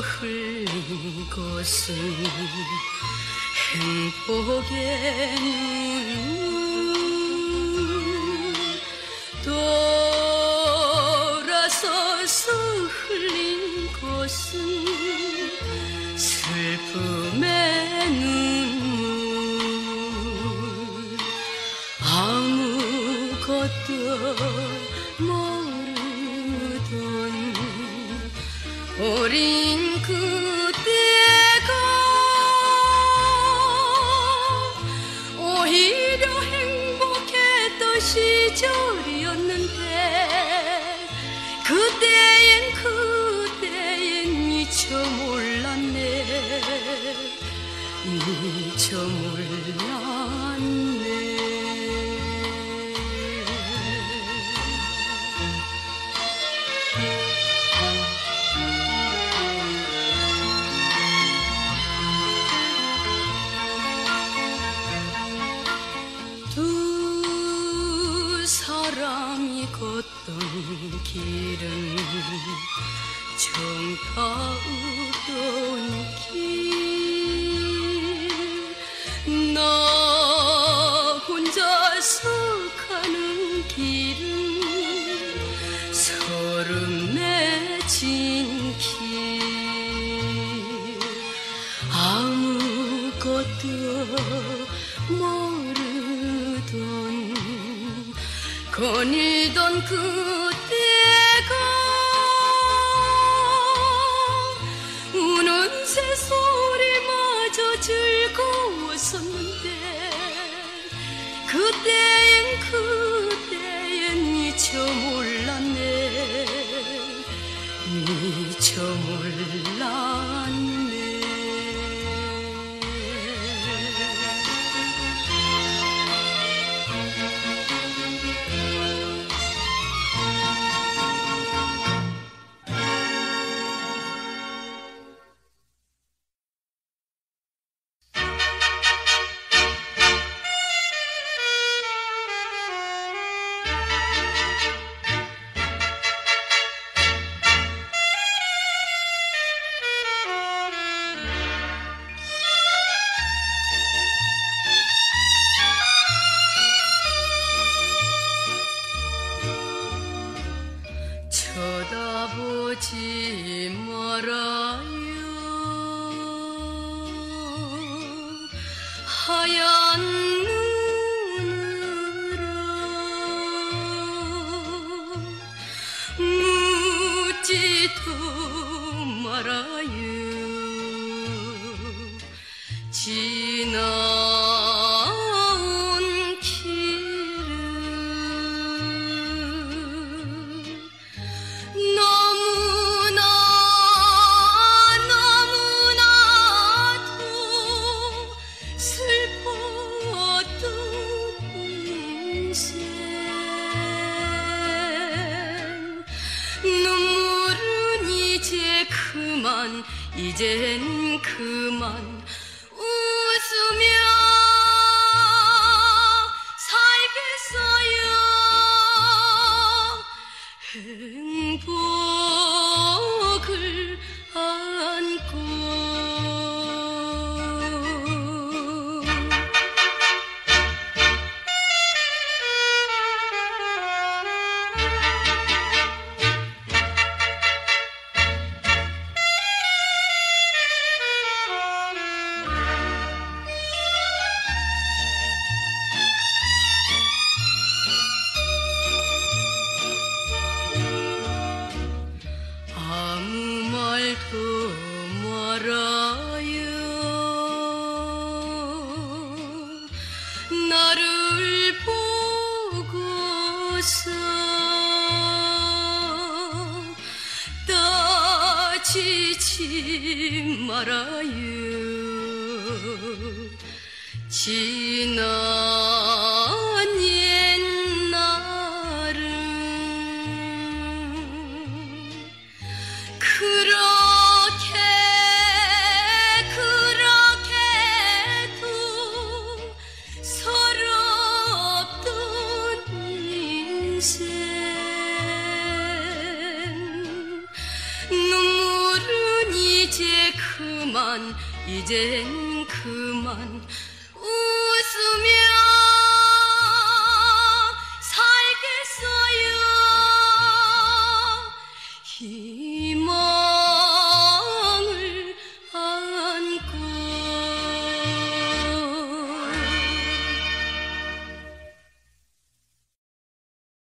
흘린 것은 행복의 눈물, 돌아서서 흘린 것은 슬픔의 눈물, 아무것도 모르던 어린 그때가 오히려 행복했던 시절이었는데 그때엔 미처 몰랐네, 미처 몰랐네. 두 사람이 걷던 길은 정다우던 길, 나 혼자서 가는 길은 서름 맺힌 길, 아무것도 모르던 거닐던 그때가 우는 새소리마저 즐거웠었는데 그때엔 미처 몰랐네, 미처 몰랐네. 쳐다보지 말아요, 하얀 눈으로 묻지도 말아요. 지나온 길은 너무나도 슬펐던 인생, 눈물은 이젠 그만 웃으며 살겠어요, 행복을 안고. 아무 말도 말아요, 나를 보고서 따지지 말아요. 지난 옛날은 그렇게도 서럽던 인생, 눈물은 이제 이젠 그만